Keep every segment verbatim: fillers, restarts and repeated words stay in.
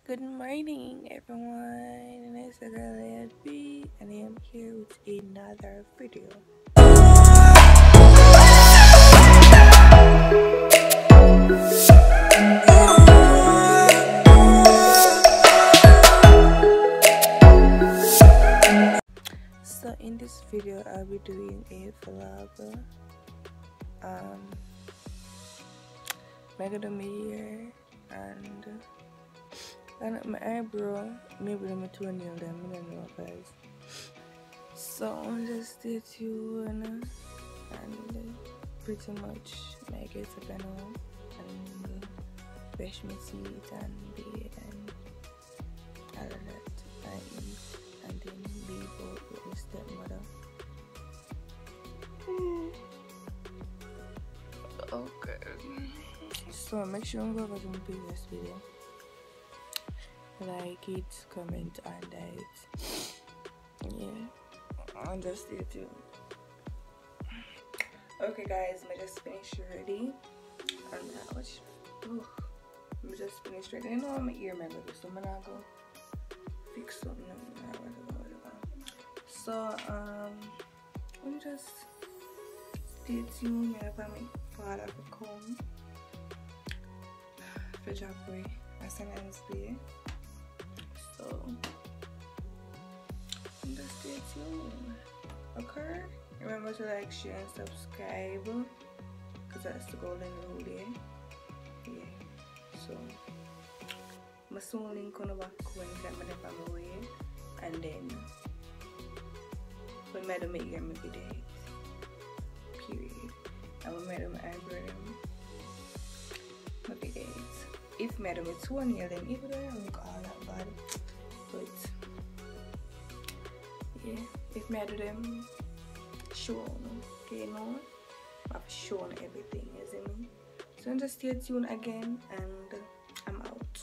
Good morning, everyone. It's your girl liab, and I am here with another video. So in this video, I'll be doing a vlog. Um, making the hair and. And my eyebrow, maybe my toenail them, I don't know guys. So just stay tuned and pretty much I get up and home and brush my teeth and bathe and all of that. I eat and then leave out with my stepmother. Okay. So make sure you go over to my previous video. Like it, comment, and it. Yeah, and just stay tuned. Okay, guys, I just finished already, and now watch. Oh, I just finished already. I know I'm ear member, so I'm gonna go fix something. So, um, we just stay tuned. Yeah, for my father to come for job way. I send him stay. So, just stay tuned. Okay? Remember to like, share, and subscribe. Because that's the golden rule there. Yeah. So, my soon link on the back when I'm on my way. And then, we made them make your videos. Period. And we made them eyebrow. My videos. If madam it's one year, then even though I don't look all that bad. But yeah, if me I do them shown, okay, no, I've shown everything, you see me? So just stay tuned again, and I'm out.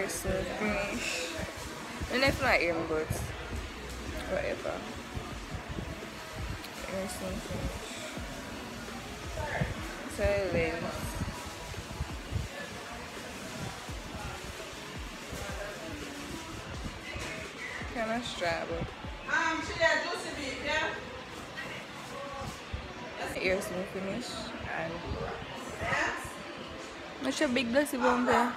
so finish. And if not earring, but whatever. Earring so finish. Silence. Kind of struggle. Um, she had juicy beef, yeah? Ears no finish and what's your big glossy bone there?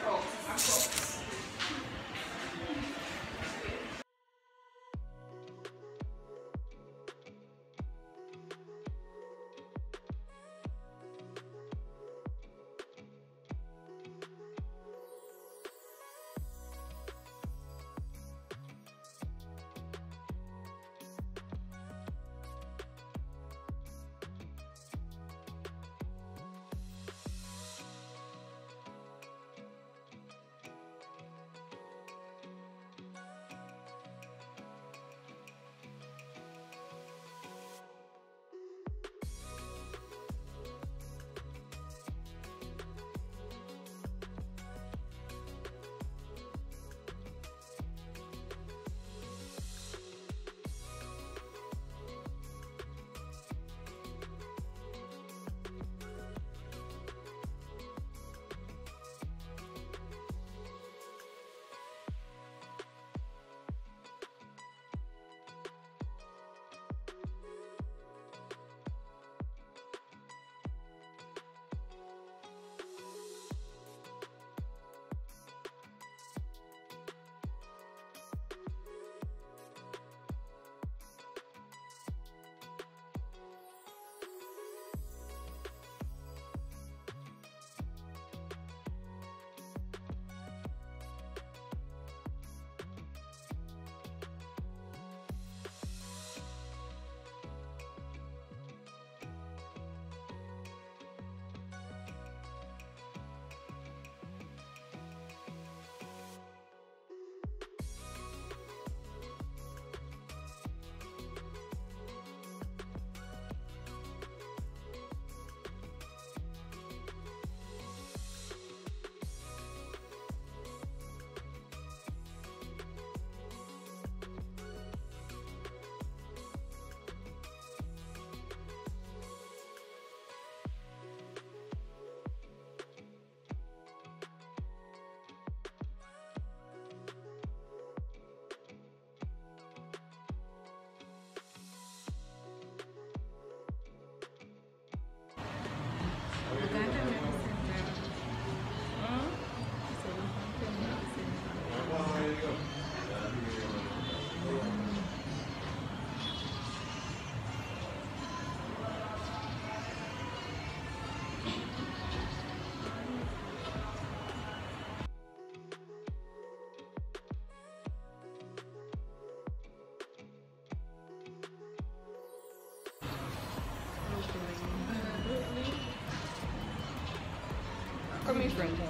Come here, friend.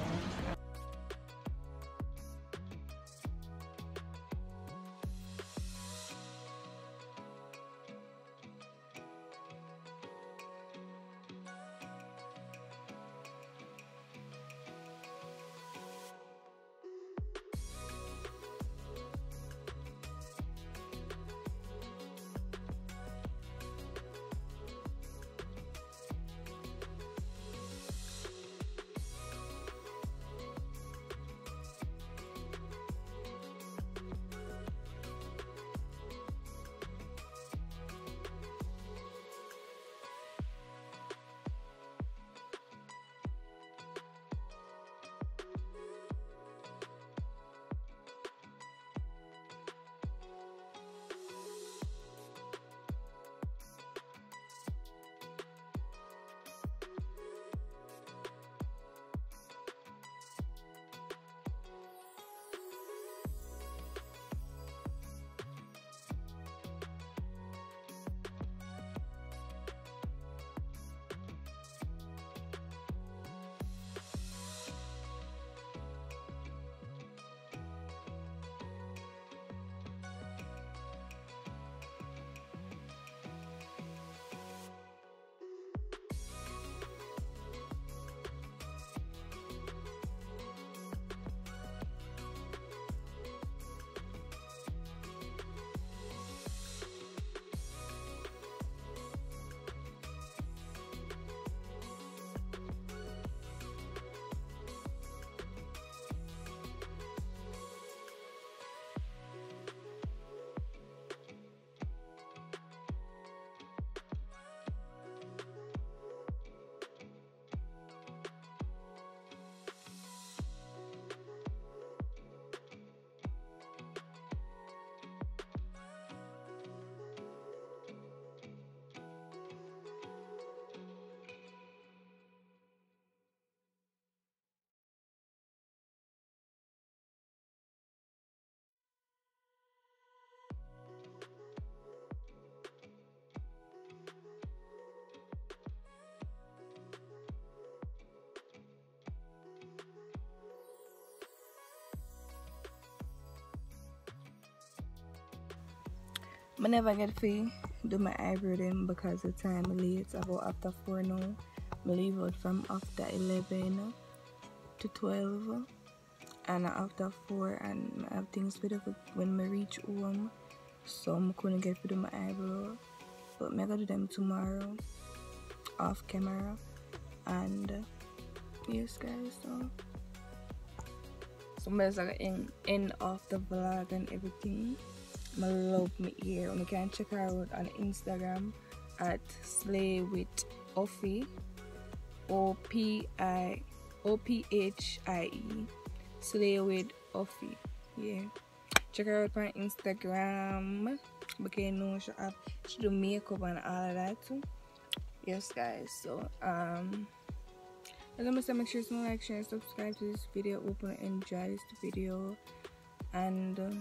I never get to do my eyebrow them because the time late. It's about after four now. I leave out from after eleven to twelve. And after four, and I have things to do when I reach home. So I couldn't get to do my eyebrow. But I'm going to do them tomorrow. Off camera. And uh, yes guys, so. So I'm just going to end off the vlog and everything. I love me here. You can check her out on Instagram at Slay with Offie. O P I O P H I E. Slay with Offie. Yeah. Check her out on Instagram. Because you know she have she do makeup and all of that too. Yes guys. So um as I say, make sure you like, share, and subscribe to this video. Hope you enjoy this video. And uh,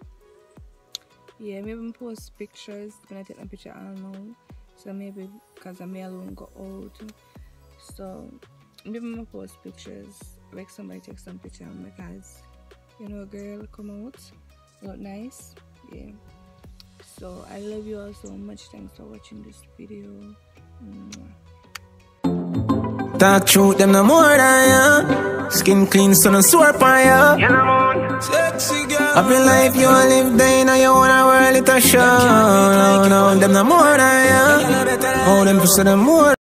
yeah, maybe I post pictures when I take my picture, I don't know. So maybe because I may alone go out. So maybe I post pictures like somebody take some picture because you know, girl come out look nice. Yeah. So I love you all so much. Thanks for watching this video. Mwah. Talk truth, them no more than ya. Skin clean, so no sore for ya. Sexy girl. Happy life you a live day, now you wanna world it a show. No, no, them no more than ya. Oh, them for them more.